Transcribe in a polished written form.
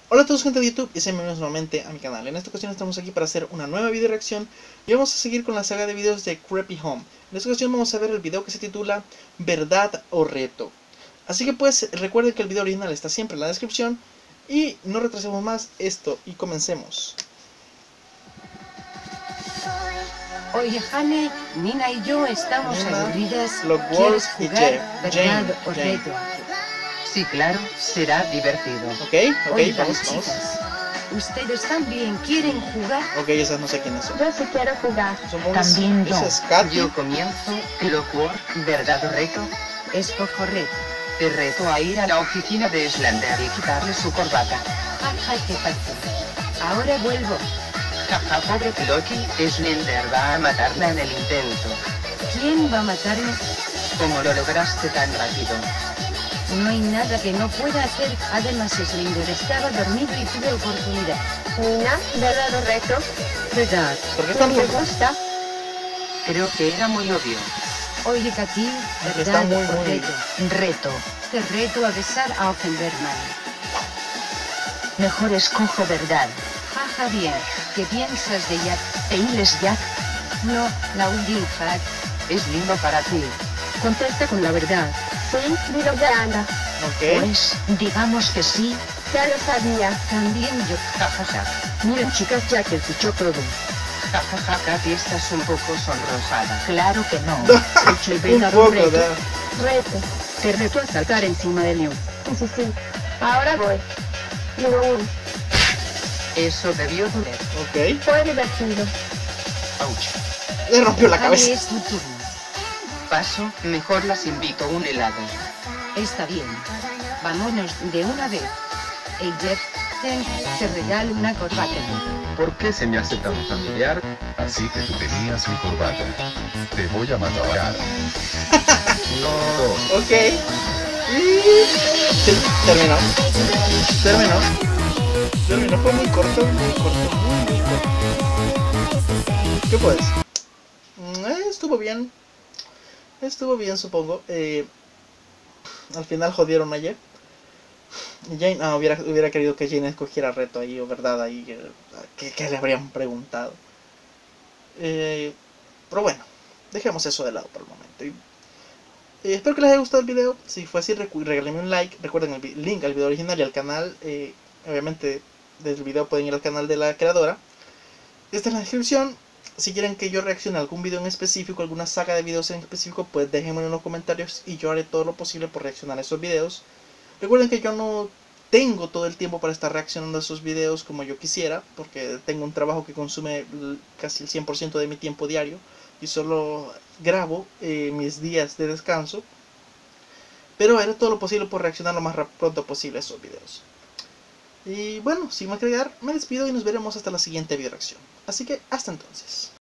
Hola a todos, gente de YouTube, y sean bienvenidos nuevamente a mi canal. En esta ocasión estamos aquí para hacer una nueva video reacción y vamos a seguir con la saga de videos de Creepy Home. En esta ocasión vamos a ver el video que se titula ¿Verdad o reto? Así que pues recuerden que el video original está siempre en la descripción y no retrasemos más esto y comencemos. Oye, Jane, Nina y yo estamos Nina, aburridas. Clockwork ¿Quieres y jugar Jane. verdad o Jane. reto? Sí, claro, será divertido. Ok, Oigan, vamos. chicas, ¿ustedes también quieren jugar? Ok, esas no sé quiénes son. Yo sí quiero jugar. También yo. Esa es Katy. Yo comienzo. Clockwork, ¿verdad o reto? Escojo reto. Te reto a ir a la oficina de Slender y quitarle su corbata. Ajá, qué fácil. Ahora vuelvo. Jaja, pobre Loki, Slender va a matarla en el intento. ¿Quién va a matarme? ¿Cómo lo lograste tan rápido? No hay nada que no pueda hacer. Además, Slender estaba dormido y tuve oportunidad. Nina, ¿verdad o reto? ¿Verdad? ¿Por qué están ¿Te gusta? Creo que era muy obvio. Oye, Katy, Está ¿verdad muy, o muy- reto? Reto. Te reto a besar a Offenberman. Mejor escojo verdad. Jaja, bien. ¿Qué piensas de Jack? ¿Él es Jack? No, la Jack. Es lindo para ti. Contesta con la verdad. Sí, dilo ya, anda. Ok. Pues, digamos que sí. Ya lo sabía. También yo. Jajaja. Miren, chicas, Jack escuchó todo. Jajaja, Katy, estás un poco sonrosada. Claro que no. Hecho el Un verdadero poco, reto. ¿verdad? Reto. Te reto a saltar encima de Leon. Sí. Ahora voy. Número 1. Eso debió doler. Ok. Fue divertido. Ouch. Le rompió la Javi, cabeza. es tu turno. Paso, mejor las invito a un helado. Está bien. Vámonos de una vez. Hey Jeff, te regalo una corbata. ¿Por qué se me hace tan familiar? Así que tú tenías mi corbata. Te voy a matar. No. Ok. Y... sí, terminó. Fue muy corto. ¿Qué pues? Estuvo bien, supongo. Al final jodieron a Jeff. Jane, hubiera querido que Jane escogiera reto ahí, o verdad, ahí. ¿Qué le habrían preguntado? Pero bueno, dejemos eso de lado por el momento. Espero que les haya gustado el video. Si fue así, regálenme un like. Recuerden el link al video original y al canal. Obviamente, desde el video pueden ir al canal de la creadora. Está en la descripción. Si quieren que yo reaccione a algún video en específico, alguna saga de videos en específico, pues déjenmelo en los comentarios y yo haré todo lo posible por reaccionar a esos videos. Recuerden que yo no tengo todo el tiempo para estar reaccionando a esos videos como yo quisiera, porque tengo un trabajo que consume casi el 100% de mi tiempo diario y solo grabo mis días de descanso. Pero haré todo lo posible por reaccionar lo más pronto posible a esos videos. Y bueno, sin más que agregar, me despido y nos veremos hasta la siguiente video reacción. Así que hasta entonces.